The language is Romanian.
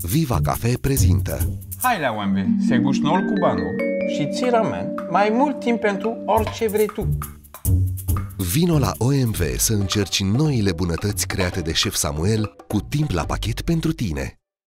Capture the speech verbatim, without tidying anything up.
Viva Cafe prezintă. Hai la O M V, se guși noul cu banul și ții ramen mai mult timp pentru orice vrei tu. Vino la O M V să încerci noile bunătăți create de șef Samuel cu timp la pachet pentru tine.